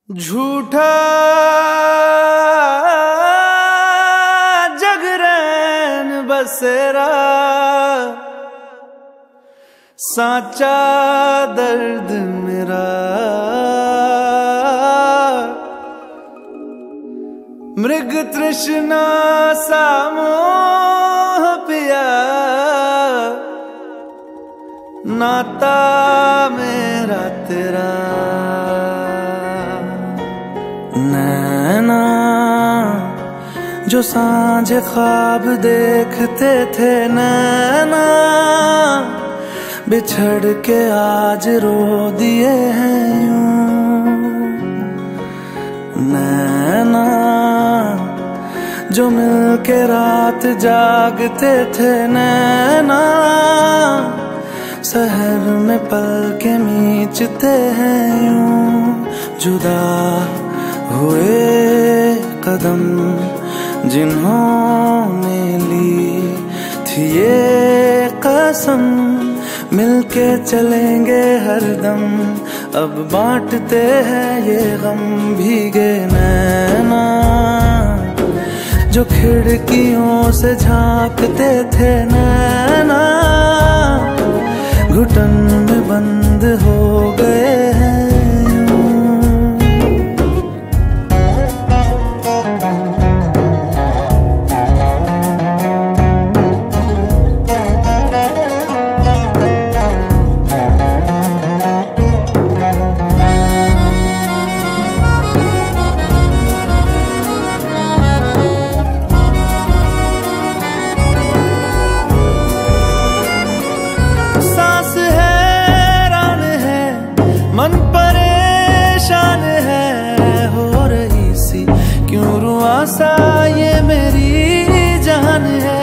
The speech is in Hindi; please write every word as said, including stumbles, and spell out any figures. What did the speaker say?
झूठा जगरैन बसेरा, साचा दर्द मेरा। मृग तृष्णा सा मोह पिया, नाता मेरा तेरा। नैना जो सांझ ख्वाब देखते थे, नैना बिछड़ के आज रो दिए हैं यूं। नैना जो मिल के रात जागते थे, नैना शहर में पल के मीचते हैं यूं। जुदा हुए कदम जिन्होंने ली थी ये कसम, मिलके चलेंगे हरदम। अब बांटते हैं ये गम। भीगे नैना जो खिड़कियों से झांकते थे, नैना घुटन में बंद हो गए हैं। मन परेशान है हो रही सी, क्यों रुआसा ये मेरी जान है।